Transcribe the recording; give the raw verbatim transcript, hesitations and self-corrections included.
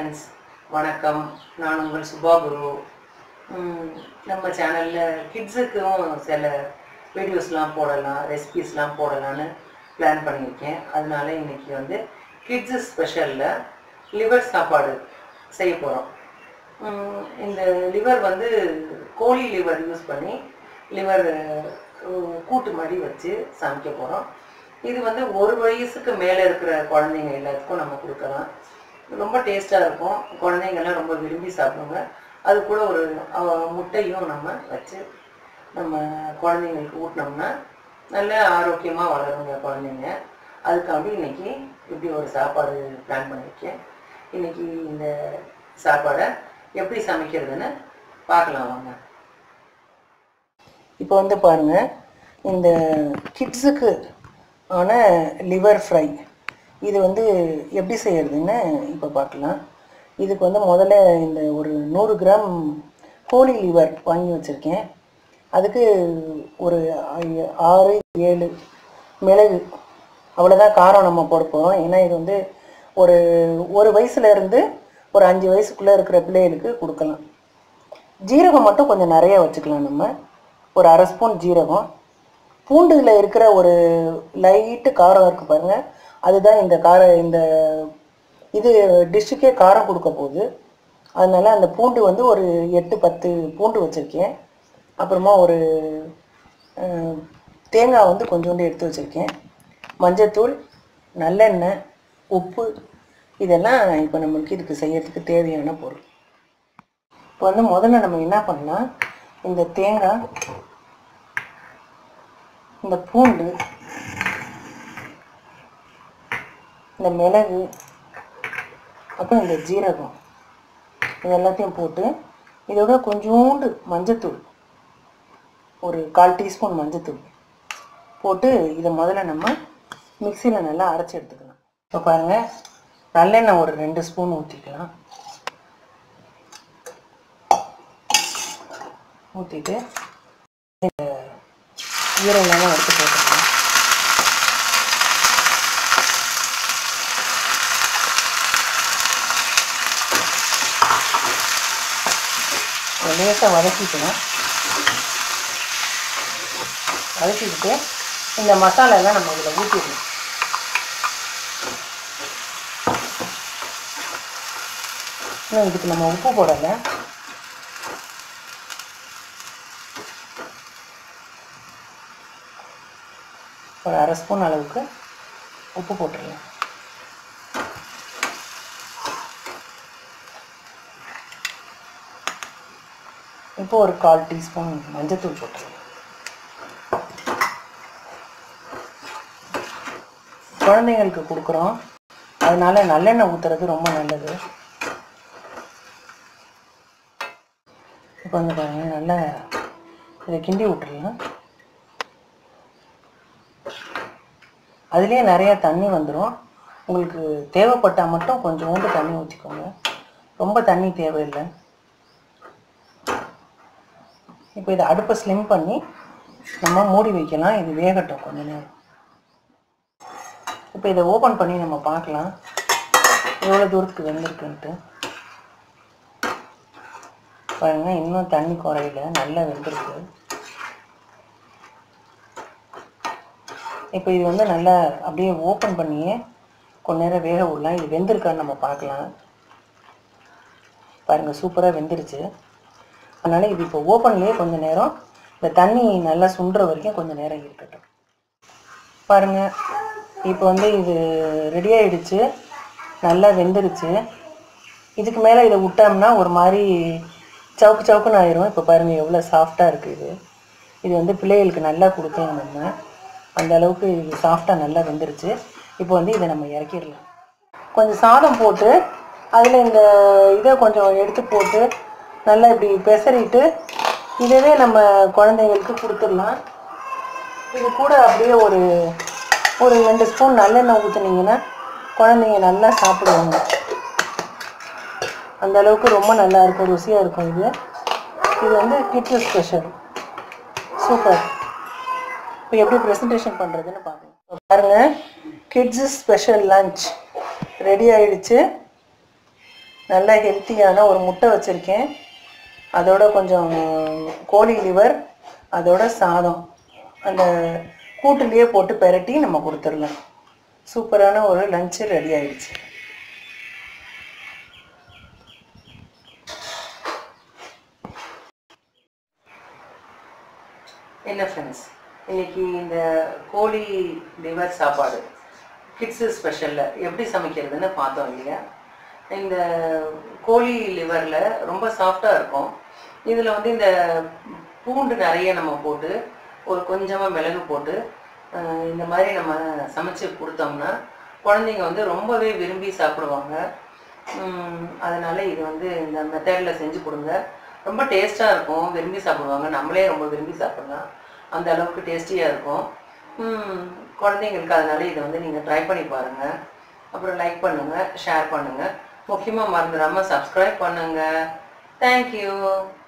friends, வணக்கம். நான் உங்கள் சுபா குரு. நம்ம சேனல்ல கிட்ஸுக்கும் சில வீடியோஸ்லாம் போடலாம், ரெசிபீஸ்லாம் போடலாம்னு பிளான் பண்ணியிருக்கேன். அதனால இன்னைக்கு வந்து கிட்ஸ் ஸ்பெஷல்ல லிவர் சாப்பாடு செய்ய போகிறோம். இந்த லிவர் வந்து கோழி லிவர் யூஸ் பண்ணி லிவர் கூட்டு மாதிரி வச்சு சமைக்க போகிறோம். இது வந்து ஒரு வயசுக்கு மேலே இருக்கிற குழந்தைங்க எல்லாத்துக்கும் நம்ம கொடுக்கலாம். ரொம்ப டேஸ்ட்டாக இருக்கும். குழந்தைங்கள்லாம் ரொம்ப விரும்பி சாப்பிடுங்க. அது கூட ஒரு முட்டையும் நம்ம வச்சு நம்ம குழந்தைங்களுக்கு ஊட்டினோம்னா நல்ல ஆரோக்கியமாக வளருங்க குழந்தைங்க. அதுக்காண்டி இன்றைக்கி இப்படி ஒரு சாப்பாடு பிளான் பண்ணியிருக்கேன். இன்றைக்கி இந்த சாப்பாடை எப்படி சமைக்கிறதுன்னு பார்க்கலாம் வாங்க. இப்போ வந்து பாருங்கள், இந்த கிட்ஸுக்கு ஆன லிவர் ஃப்ரை இது வந்து எப்படி செய்கிறதுன்னு இப்போ பார்க்கலாம். இதுக்கு வந்து முதல்ல இந்த ஒரு நூறு கிராம் கோழி லிவர் வாங்கி வச்சுருக்கேன். அதுக்கு ஒரு ஆறு ஏழு மிளகு, அவ்வளோதான் காரம் நம்ம போட போகிறோம். ஏன்னா இது வந்து ஒரு ஒரு வயசுலேருந்து ஒரு அஞ்சு வயசுக்குள்ளே இருக்கிற பிள்ளைகளுக்கு கொடுக்கலாம். ஜீரகம் மட்டும் கொஞ்சம் நிறையா வச்சுக்கலாம். நம்ம ஒரு அரை ஸ்பூன் ஜீரகம். பூண்டில் இருக்கிற ஒரு லைட்டு காரம் இருக்குது பாருங்கள், அதுதான் இந்த காரம் இந்த இது டிஷ்ஷுக்கே காரம் கொடுக்க போகுது. அதனால் அந்த பூண்டு வந்து ஒரு எட்டு பத்து பூண்டு வச்சுருக்கேன். அப்புறமா ஒரு தேங்காய் வந்து கொஞ்சோண்டு எடுத்து வச்சுருக்கேன். மஞ்சத்தூள், நல்லெண்ணெய், உப்பு, இதெல்லாம் இப்போ நம்மளுக்கு இதுக்கு செய்யறதுக்கு தேவையான பொருள். இப்போ வந்து முதல்ல நம்ம என்ன பண்ணலாம், இந்த தேங்காய், இந்த பூண்டு, இந்த மிளகு, அப்புறம் இந்த ஜீரகம், இது எல்லாத்தையும் போட்டு இதோட கொஞ்சோண்டு மஞ்சத்தூள், ஒரு கால் டீஸ்பூன் மஞ்சத்தூள் போட்டு இதை முதல்ல நம்ம மிக்சியில் நல்லா அரைச்சி எடுத்துக்கலாம். இப்போ பாருங்கள், நல்லெண்ணெய் ஒரு ரெண்டு ஸ்பூன் ஊற்றிக்கலாம். ஊற்றிட்டு ஈரம்லாம் எடுத்து போட்டுக்கலாம். லேசாக வதக்கிக்கலாம். வதக்கிக்கிட்டு இந்த மசாலாலாம் நம்ம இதில் ஊற்றிடணும். இன்னும் இதுக்கு நம்ம உப்பு போடலை. ஒரு அரை ஸ்பூன் அளவுக்கு உப்பு போட்டுடலாம். இப்போ ஒரு கால் டீஸ்பூன் மஞ்சத்தூள் போட்டுடலாம். குழந்தைங்களுக்கு கொடுக்குறோம், அதனால நல்லெண்ணெய் ஊற்றுறது ரொம்ப நல்லது. இப்போ வந்து பாருங்க, நல்லா இதை கிண்டி விட்டுடலாம். அதுலேயே நிறையா தண்ணி வந்துடும். உங்களுக்கு தேவைப்பட்டால் மட்டும் கொஞ்சோண்டு தண்ணி ஊற்றிக்கோங்க, ரொம்ப தண்ணி தேவையில்லை. இப்போ இதை அடுப்பை ஸ்லிம் பண்ணி நம்ம மூடி வைக்கலாம். இது வேகட்டும் கொஞ்ச நேரம். இப்போ இதை ஓப்பன் பண்ணி நம்ம பார்க்கலாம் எவ்வளோ தூரத்துக்கு வெந்திருக்குன்ட்டு. பாருங்கள், இன்னும் தண்ணி குறையில, நல்லா வெந்திருக்கு. இப்போ இது வந்து நல்லா அப்படியே ஓப்பன் பண்ணியே கொஞ்ச நேரம் வேக விடலாம். இது வெந்திருக்கான்னு நம்ம பார்க்கலாம். பாருங்கள், சூப்பராக வெந்துருச்சு. அதனால் இது இப்போ ஓப்பன்லேயே கொஞ்சம் நேரம் இந்த தண்ணி நல்லா சுண்டுற வரைக்கும் கொஞ்சம் நேரம் இருக்கட்டும். பாருங்கள், இப்போ வந்து இது ரெடி ஆகிடுச்சு, நல்லா வெந்துருச்சு. இதுக்கு மேலே இதை விட்டோம்னா ஒரு மாதிரி சவுக்கு சவுக்குன்னு ஆயிரும். இப்போ பாருங்கள் எவ்வளோ சாஃப்டாக இருக்குது. இது இது வந்து பிள்ளைகளுக்கு நல்லா கொடுத்தோம் நம்ம, அந்த அளவுக்கு இது சாஃப்டாக நல்லா வெந்துருச்சு. இப்போ வந்து இதை நம்ம இறக்கிடலாம். கொஞ்சம் சாதம் போட்டு அதில் இந்த இதை கொஞ்சம் எடுத்து போட்டு நல்லா இப்படி பெசறிட்டு இதவே நம்ம குழந்தைங்களுக்கு கொடுத்துடலாம். இது கூட அப்படியே ஒரு ஒரு ரெண்டு ஸ்பூன் நல்லெண்ணெய் ஊற்றுனீங்கன்னா குழந்தைங்க நல்லா சாப்பிடுவாங்க. அந்த அளவுக்கு ரொம்ப நல்லா இருக்கும், ருசியாக இருக்கும். இது இது வந்து கிட்ஸ் ஸ்பெஷல். சூப்பர். இப்போ எப்படி ப்ரெசன்டேஷன் பண்ணுறதுன்னு பார்க்கலாம். பாருங்கள், கிட்ஸ் ஸ்பெஷல் லஞ்ச் ரெடி ஆகிடுச்சு. நல்ல ஹெல்த்தியான ஒரு முட்டை வச்சுருக்கேன், அதோட கொஞ்சம் கோழி லிவர், அதோட சாதம் அந்த கூட்டுலேயே போட்டு பெரட்டி நம்ம கொடுத்துடலாம். சூப்பரான ஒரு லஞ்சு ரெடி ஆயிடுச்சு. என்ன ஃப்ரெண்ட்ஸ், இன்றைக்கி இந்த கோழி லிவர் சாப்பாடு கிட்ஸு ஸ்பெஷலில் எப்படி சமைக்கிறதுன்னு பார்த்தோம் இல்லையா. இந்த கோழி லிவரில் ரொம்ப சாஃப்டாக இருக்கும். இதில் வந்து இந்த பூண்டு நிறைய நம்ம போட்டு ஒரு கொஞ்சமாக மிளகு போட்டு இந்த மாதிரி நம்ம சமைச்சு கொடுத்தோம்னா குழந்தைங்க வந்து ரொம்பவே விரும்பி சாப்பிடுவாங்க. அதனால் இது வந்து இந்த மெத்தடில் செஞ்சு கொடுங்க. ரொம்ப டேஸ்ட்டாக இருக்கும், விரும்பி சாப்பிடுவாங்க. நம்மளே ரொம்ப விரும்பி சாப்பிட்லாம், அந்த அளவுக்கு டேஸ்டியாக இருக்கும் குழந்தைங்களுக்கு. அதனால இதை வந்து நீங்கள் ட்ரை பண்ணி பாருங்கள். அப்புறம் லைக் பண்ணுங்கள், ஷேர் பண்ணுங்கள், முக்கியமாக மறந்துடாமல் சப்ஸ்கிரைப் பண்ணுங்கள். தேங்க்யூ.